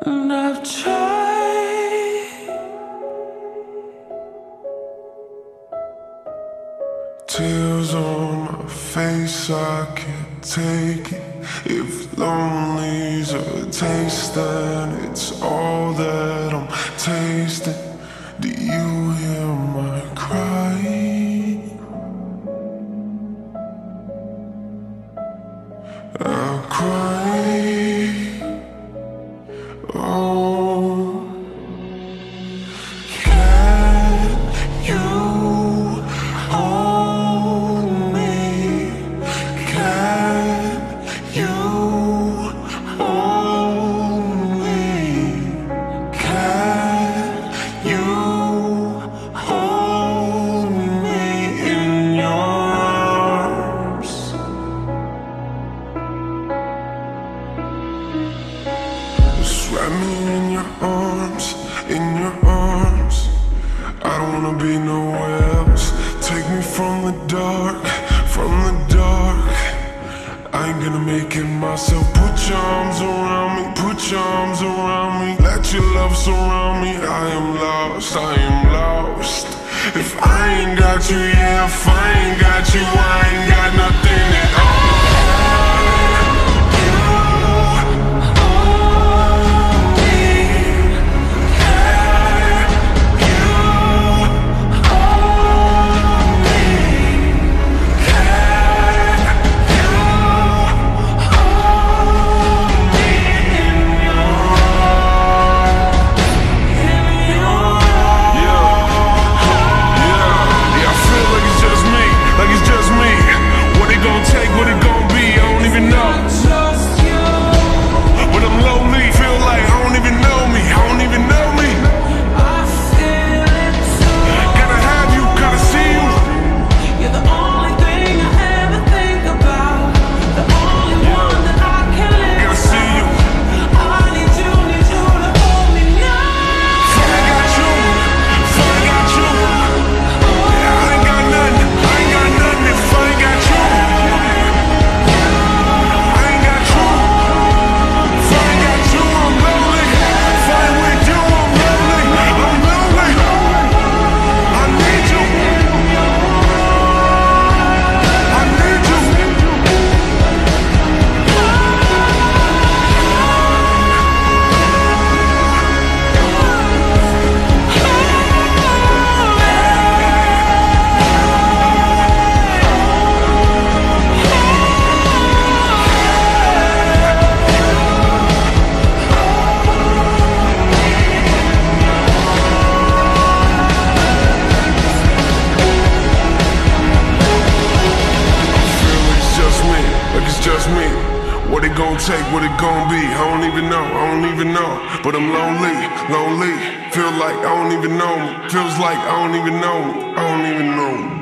And I've tried. Tears on my face, I can't take it. If lonely's a taste, then it's all that I'm tasting. Do you hear my cry? I cry. Oh, can you hold me? Can you hold me? Can you hold me in your arms? Just wrap me in your arms, in your arms. I don't wanna be nowhere else. Take me from the dark, from the dark. I ain't gonna make it myself. Put your arms around me, put your arms around me. Let your love surround me. I am lost, I am lost. If I ain't got you, yeah, if I ain't got you, I ain't got nothing at all. Just me. What it gon' take, what it gon' be, I don't even know, I don't even know. But I'm lonely, lonely. Feel like I don't even know me. Feels like I don't even know me, I don't even know me.